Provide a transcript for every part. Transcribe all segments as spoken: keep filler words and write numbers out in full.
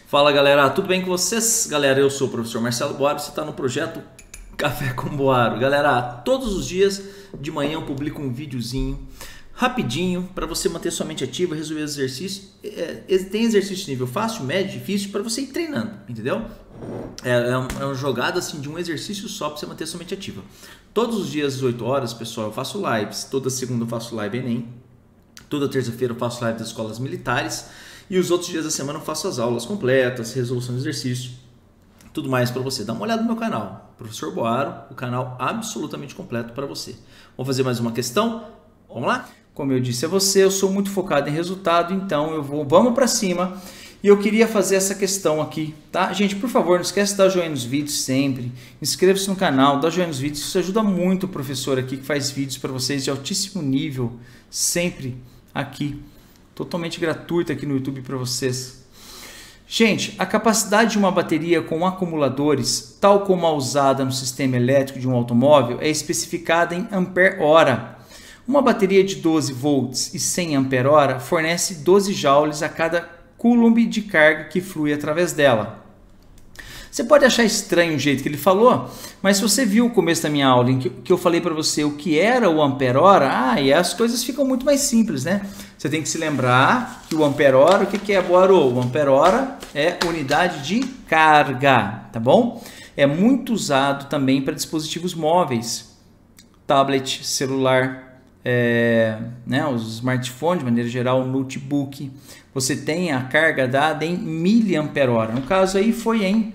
Fala galera, tudo bem com vocês? Galera, eu sou o professor Marcelo Boaro, você está no projeto Café com Boaro. Galera, todos os dias de manhã eu publico um videozinho rapidinho para você manter sua mente ativa, resolver os exercícios. É, tem exercício de nível fácil, médio, difícil para você ir treinando, entendeu? É, é, um, é uma jogada assim de um exercício só para você manter sua mente ativa. Todos os dias às oito horas, pessoal, eu faço lives. Toda segunda eu faço live Enem. Toda terça-feira eu faço live das escolas militares. E os outros dias da semana eu faço as aulas completas, resolução de exercício, tudo mais para você. Dá uma olhada no meu canal, Professor Boaro, o canal absolutamente completo para você. Vamos fazer mais uma questão? Vamos lá? Como eu disse a você, eu sou muito focado em resultado, então eu vou, vamos para cima. E eu queria fazer essa questão aqui, tá? Gente, por favor, não esquece de dar joinha nos vídeos sempre. Inscreva-se no canal, dá joinha nos vídeos. Isso ajuda muito o professor aqui que faz vídeos para vocês de altíssimo nível, sempre aqui. Totalmente gratuito aqui no YouTube para vocês. Gente, a capacidade de uma bateria com acumuladores, tal como a usada no sistema elétrico de um automóvel, é especificada em ampere-hora. Uma bateria de doze volts e cem ampere-hora fornece doze joules a cada coulomb de carga que flui através dela. Você pode achar estranho o jeito que ele falou, mas se você viu o começo da minha aula em que, que eu falei para você o que era o ampere-hora, ah, e as coisas ficam muito mais simples, né? Você tem que se lembrar que o ampere-hora, o que, que é, Boaro? O ampere-hora é unidade de carga, tá bom? É muito usado também para dispositivos móveis, tablet, celular, é, né, os smartphones, de maneira geral, notebook. Você tem a carga dada em miliampere-hora. No caso aí foi em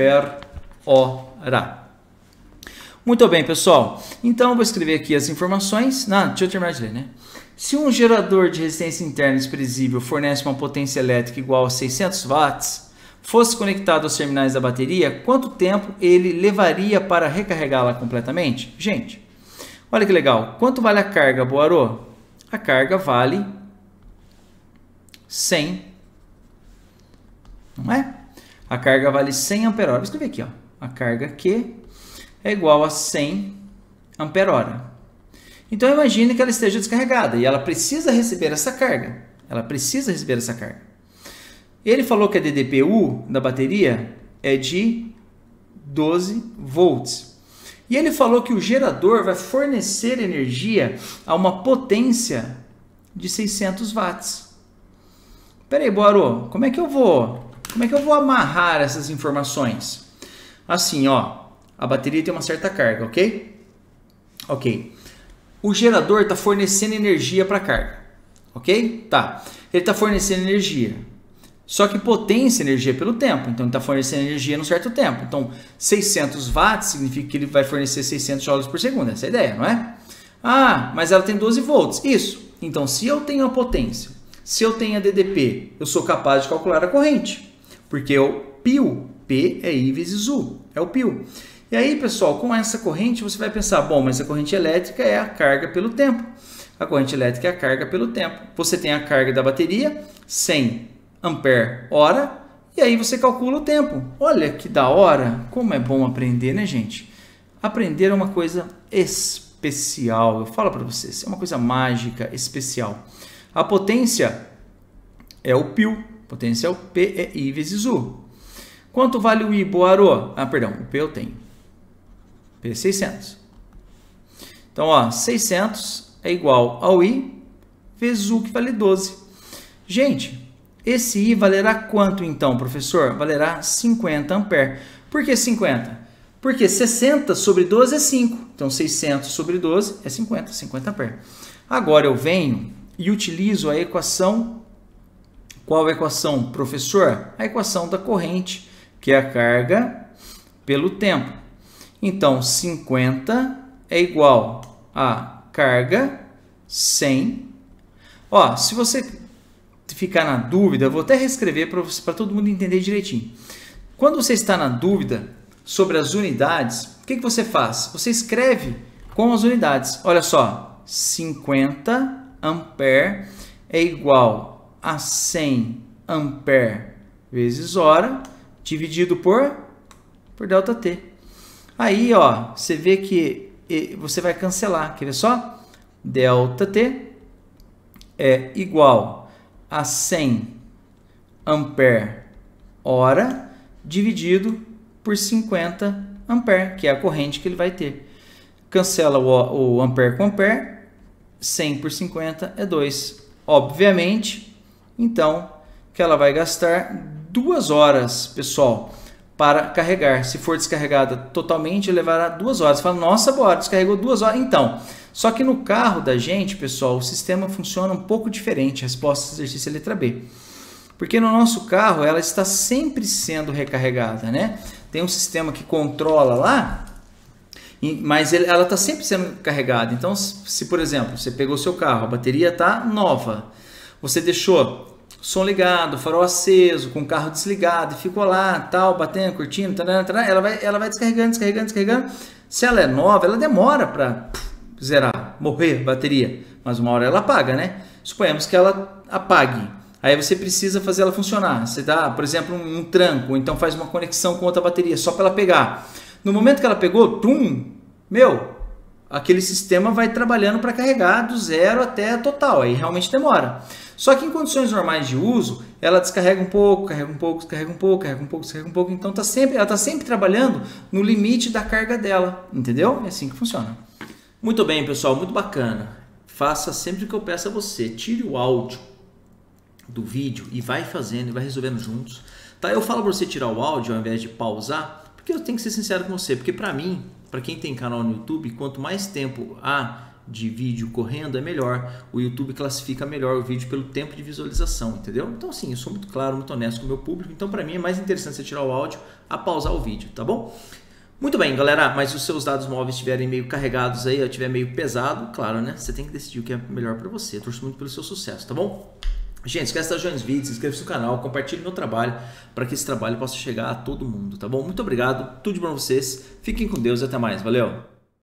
ampere-hora. Muito bem, pessoal. Então eu vou escrever aqui as informações. Não, deixa eu terminar de ler, né? Se um gerador de resistência interna expressível fornece uma potência elétrica igual a seiscentos watts, fosse conectado aos terminais da bateria, quanto tempo ele levaria para recarregá-la completamente? Gente, olha que legal. Quanto vale a carga, Boaro? A carga vale cem, não é? A carga vale cem ampere-hora. Vou escrever aqui, ó. A carga Q é igual a cem ampere-hora. Então imagine que ela esteja descarregada e ela precisa receber essa carga. Ela precisa receber essa carga. Ele falou que a D D P U da bateria é de doze volts. E ele falou que o gerador vai fornecer energia a uma potência de seiscentos watts. Pera aí, Boaro, como é que eu vou, como é que eu vou amarrar essas informações? Assim, ó, a bateria tem uma certa carga, ok? Ok. O gerador está fornecendo energia para a carga, ok? Tá. Ele está fornecendo energia. Só que potência energia pelo tempo. Então, ele está fornecendo energia num certo tempo. Então, seiscentos watts significa que ele vai fornecer seiscentos joules por segundo. Essa é a ideia, não é? Ah, mas ela tem doze volts. Isso. Então, se eu tenho a potência, se eu tenho a D D P, eu sou capaz de calcular a corrente. Porque é o P I U. P é I vezes U. É o P I U. E aí, pessoal, com essa corrente, você vai pensar, bom, mas a corrente elétrica é a carga pelo tempo. A corrente elétrica é a carga pelo tempo. Você tem a carga da bateria, cem ampere-hora, e aí você calcula o tempo. Olha que da hora, como é bom aprender, né, gente? Aprender é uma coisa especial. Eu falo para vocês, é uma coisa mágica, especial. A potência é o P I U. Potência é o P é I vezes U. Quanto vale o I, Boaro? Ah, perdão, o P eu tenho. P é seiscentos. Então, ó, seiscentos é igual ao I vezes U, que vale doze. Gente, esse I valerá quanto então, professor? Valerá cinquenta amperes. Por que cinquenta? Porque sessenta sobre doze é cinco. Então, seiscentos sobre doze é cinquenta, cinquenta amperes. Agora eu venho e utilizo a equação. Qual a equação, professor? A equação da corrente, que é a carga pelo tempo. Então, cinquenta é igual a carga cem. Ó, se você ficar na dúvida, eu vou até reescrever para todo mundo entender direitinho. Quando você está na dúvida sobre as unidades, o que, que você faz? Você escreve com as unidades. Olha só, cinquenta ampere é igual a cem ampere vezes hora, dividido por, por delta T. Aí, ó, você vê que você vai cancelar. Quer ver só? Delta T é igual a cem ampere hora dividido por cinquenta ampere, que é a corrente que ele vai ter. Cancela o, o ampere com ampere, cem por cinquenta é dois. Obviamente, então, que ela vai gastar duas horas, pessoal, para carregar. Se for descarregada totalmente, levará duas horas. Você fala, nossa, bora, descarregou duas horas. Então, só que no carro da gente, pessoal, o sistema funciona um pouco diferente. Resposta do exercício letra B. Porque no nosso carro, ela está sempre sendo recarregada, né? Tem um sistema que controla lá, mas ela está sempre sendo carregada. Então, se por exemplo, você pegou seu carro, a bateria está nova, você deixou som ligado, farol aceso, com o carro desligado, e ficou lá, tal, batendo, curtindo, tarana, tarana, ela vai, ela vai descarregando, descarregando, descarregando. Se ela é nova, ela demora para zerar, morrer a bateria, mas uma hora ela apaga, né? Suponhamos que ela apague. Aí você precisa fazer ela funcionar. Você dá, por exemplo, um, um tranco, ou então faz uma conexão com outra bateria, só para ela pegar. No momento que ela pegou, tum, meu, aquele sistema vai trabalhando para carregar do zero até a total. Aí realmente demora. Só que em condições normais de uso, ela descarrega um pouco, carrega um pouco, descarrega um pouco, carrega um pouco, descarrega um pouco. Então tá sempre, ela está sempre trabalhando no limite da carga dela. Entendeu? É assim que funciona. Muito bem, pessoal, muito bacana. Faça sempre o que eu peço a você. Tire o áudio do vídeo e vai fazendo e vai resolvendo juntos, tá? Eu falo para você tirar o áudio ao invés de pausar, porque eu tenho que ser sincero com você, porque para mim, para quem tem canal no YouTube, quanto mais tempo há de vídeo correndo é melhor. O YouTube classifica melhor o vídeo pelo tempo de visualização, entendeu? Então assim, eu sou muito claro, muito honesto com o meu público, então para mim é mais interessante você tirar o áudio a pausar o vídeo, tá bom? Muito bem, galera, mas se os seus dados móveis estiverem meio carregados aí, ou estiver meio pesado, claro, né? Você tem que decidir o que é melhor para você. Eu torço muito pelo seu sucesso, tá bom? Gente, esquece de dar joinha nos vídeos, se inscreva no canal, compartilhe meu trabalho para que esse trabalho possa chegar a todo mundo, tá bom? Muito obrigado, tudo de bom pra vocês, fiquem com Deus e até mais, valeu!